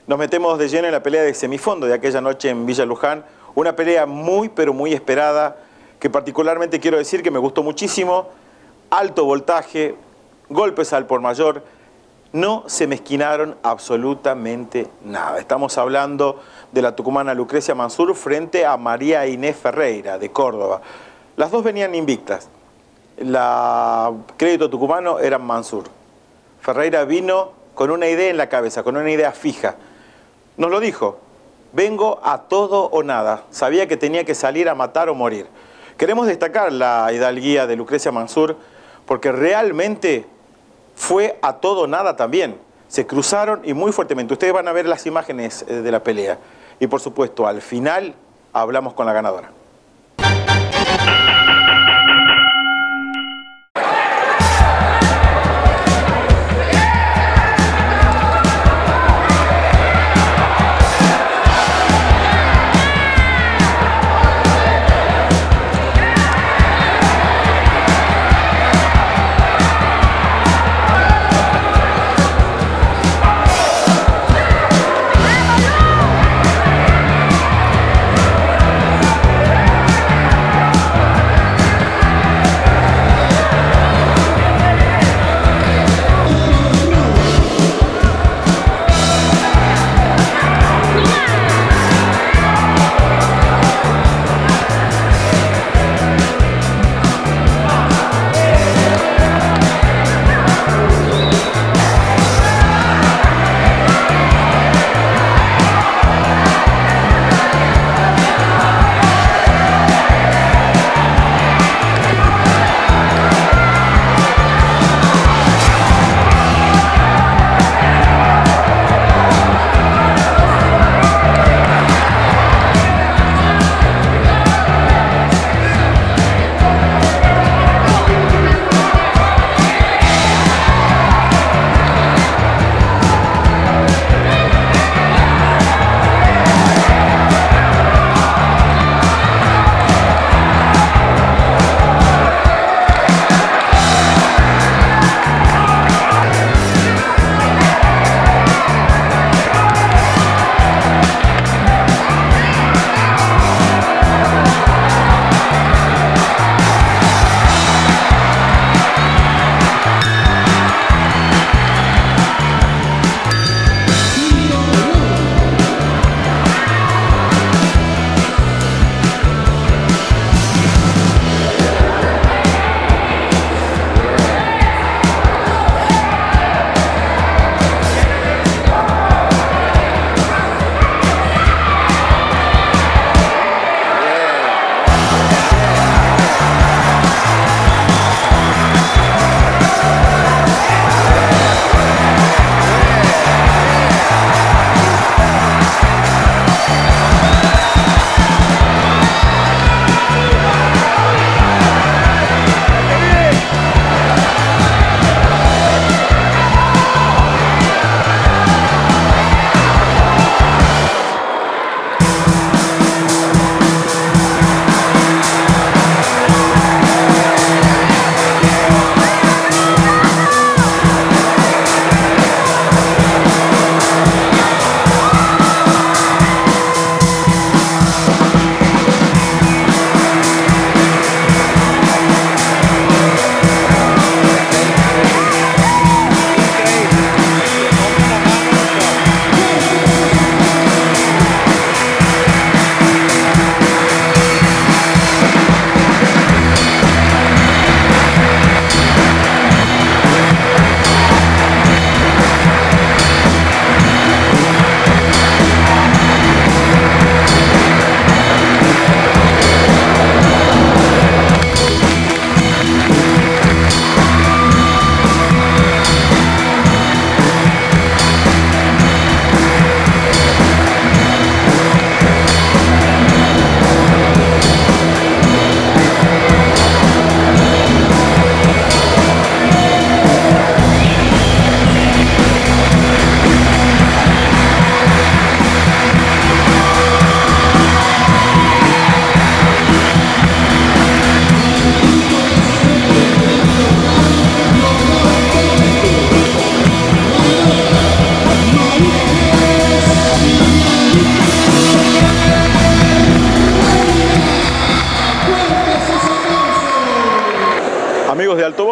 Nos metemos de lleno en la pelea de semifondo de aquella noche en Villa Luján. Una pelea muy, pero muy esperada, que particularmente quiero decir que me gustó muchísimo. Alto voltaje, golpes al por mayor. No se mezquinaron absolutamente nada. Estamos hablando de la tucumana Lucrecia Mansur frente a María Inés Ferreira, de Córdoba. Las dos venían invictas. La Crédito Tucumano era Mansur. Ferreira vino con una idea en la cabeza, con una idea fija. Nos lo dijo, vengo a todo o nada. Sabía que tenía que salir a matar o morir. Queremos destacar la hidalguía de Lucrecia Mansur porque realmente fue a todo o nada también. Se cruzaron y muy fuertemente. Ustedes van a ver las imágenes de la pelea. Y por supuesto, al final hablamos con la ganadora.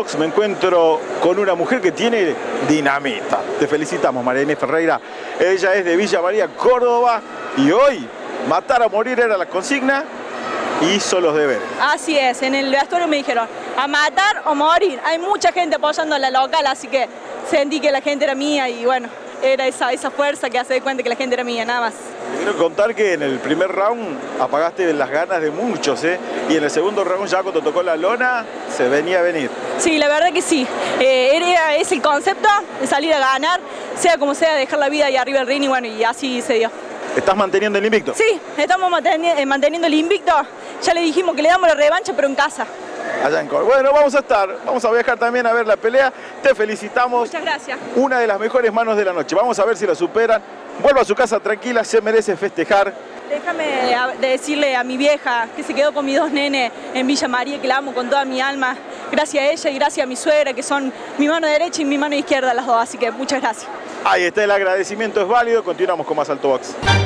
Box me encuentro con una mujer que tiene dinamita. Te felicitamos, María Inés Ferreira. Ella es de Villa María, Córdoba, y hoy matar o morir era la consigna y hizo los deberes. Así es, en el vestuario me dijeron a matar o morir. Hay mucha gente apoyando a la local, así que sentí que la gente era mía y bueno, era esa fuerza que hace de cuenta que la gente era mía, nada más. Te quiero contar que en el primer round apagaste las ganas de muchos, y en el segundo round ya cuando tocó la lona se venía a venir. Sí, la verdad que sí. Es el concepto de salir a ganar, sea como sea, dejar la vida ahí arriba del ring y bueno, y así se dio. ¿Estás manteniendo el invicto? Sí, estamos manteniendo el invicto. Ya le dijimos que le damos la revancha, pero en casa. Allá en Córdoba. Bueno, vamos a viajar también a ver la pelea. Te felicitamos. Muchas gracias. Una de las mejores manos de la noche. Vamos a ver si la superan. Vuelva a su casa tranquila, se merece festejar. Déjame decirle a mi vieja que se quedó con mis 2 nenes en Villa María, que la amo con toda mi alma. Gracias a ella y gracias a mi suegra, que son mi mano derecha y mi mano izquierda las dos. Así que muchas gracias. Ahí está, el agradecimiento es válido. Continuamos con más Alto Box.